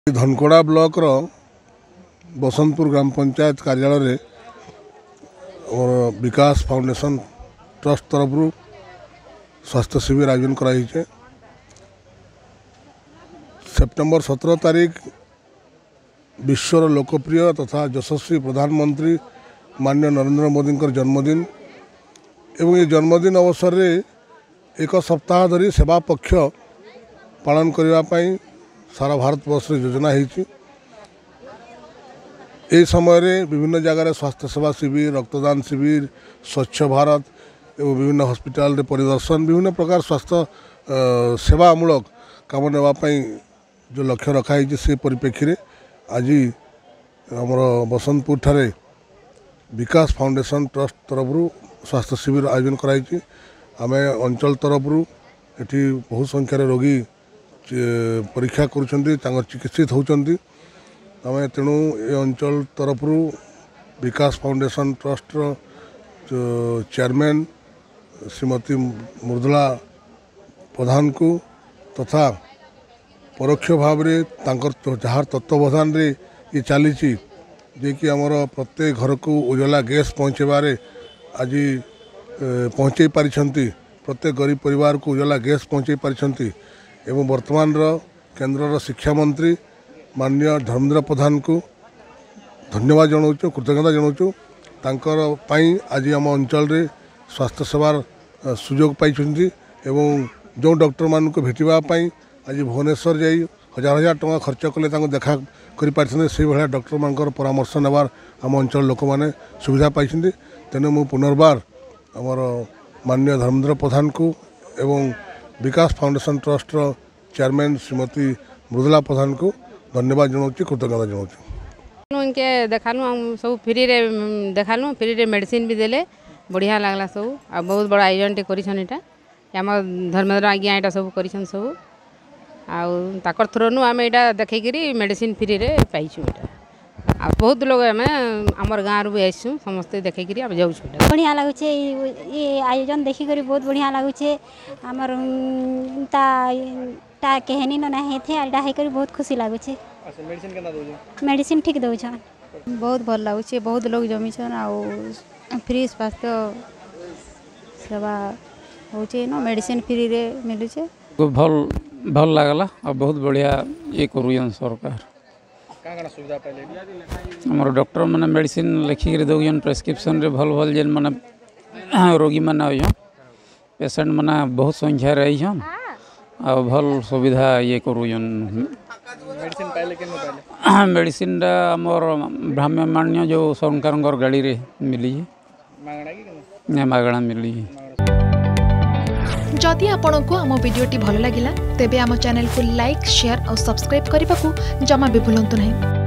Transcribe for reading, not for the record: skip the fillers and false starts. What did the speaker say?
धनकोड़ा block रो बसंतपुर ग्राम पंचायत कार्यालय और विकास फाउंडेशन ट्रस्ट तरफ स्वास्थ्य शिविर आयोजन कराई है। सेप्टेम्बर 17 तारीख विश्वर लोकप्रिय तथा यशस्वी प्रधानमंत्री माननीय नरेंद्र मोदी जन्मदिन एवं ये जन्मदिन अवसर में एक सप्ताह धरी सेवा पक्ष पालन करने सारा भारत वर्ष योजना होती। यह समय विभिन्न जगह स्वास्थ्य सेवा शिविर, रक्तदान शिविर, स्वच्छ भारत एवं विभिन्न हॉस्पिटल परिदर्शन विभिन्न प्रकार स्वास्थ्य सेवामूलक काम नापी जो लक्ष्य रखाई से परिप्रेक्षी में आज आमर बसंतपुर ठारे विकास फाउंडेशन ट्रस्ट तरफ स्वास्थ्य शिविर आयोजन कराई। आम अंचल तरफ ये बहुत संख्यार रोगी परीक्षा कर चिकित्सित होती। आम तेणु ये अंचल तरफ Vikas foundation trust chairman Shrimati Mridula Pradhan को तथा परोक्ष भाव जहाँ तत्वावधान ये चली जे कि आमर प्रत्येक घर को उज्ज्वला गैस पहुँचेबारे आज पहुँचे पारिछंती। प्रत्येक गरीब परिवार को उज्ज्वला गैस पहुँचे पारिछंती एवं वर्तमान केंद्र शिक्षा मंत्री माननीय धर्मेंद्र प्रधान को धन्यवाद जनाऊँ, कृतज्ञता जनाऊँ। तांकर पाई आज आम अंचल रे स्वास्थ्य सेवार सुजोग पाई एवं जो डॉक्टर मान को भेटापी आज भुवनेश्वर जाई हजार हजार टका खर्च कले देखा कर से भाया डॉक्टर मान परामर्श नेबार आम अंचल लोक मैंने सुविधा पाई। तेणु मु पुनर्बार आमर माननीय धर्मेंद्र प्रधान को एवं Vikas foundation trust chairman Shrimati Mridula Pradhan को धन्यवाद जनाऊँ, कृतज्ञता जनाऊँ। उनके देखालु हम सब फ्री रे देखालु, फ्री रे मेडिसिन भी देले, बढ़िया लागला सब। आ बहुत बड़ा आयोजन टे करिछन एटा आम धर्मेंद्र आज्ञा एटा सब करिछन सब। आउ ताकर थ्रोनु आम एटा देखैकरी मेडिसिन फ्री रे पाइछु। एटा आ बहुत लोग आम हमर गाँव रू आइसु समस्ते देखैकरी आम जाउछु। एटा बढ़िया लागुचे, ये आयोजन देखिकरी बहुत बढ़िया लागुचे। हमर ता कहनी न नाही थे आडा हेकरी बहुत खुशी लागुचे। अच्छा मेडिसिन केना दोछ? मेडिसिन ठीक दोछ। बहुत भल लागुचे, बहुत लोग जमीछन आउ फ्री स्वास्थ्य सेवा होचे न, मेडिसिन फ्री रे मिलुचे। भल भल लागला और बहुत बढ़िया ये करूयन सरकार। का सुविधा पाइले? हमर डॉक्टर माने मेडिसिन लिखि के दोयन प्रेस्क्रिप्शन रे भल भल जेन माने रोगी माने आयो पेशेंट माने बहुत संख्या रही हन और भल सुविधा ये करूयन। मेडिसिन पाइले केन पाइले? मेडिसिन दा हमर ब्राह्मण्य जो सरकार गाड़ी रे मिली मागणा की केन? ने मागणा मिली। जदि आपंक आम भिडी भल लगा तेब आम चैनल को लाइक, शेयर और सब्सक्राइब करने को जमा भी भूलु नहीं।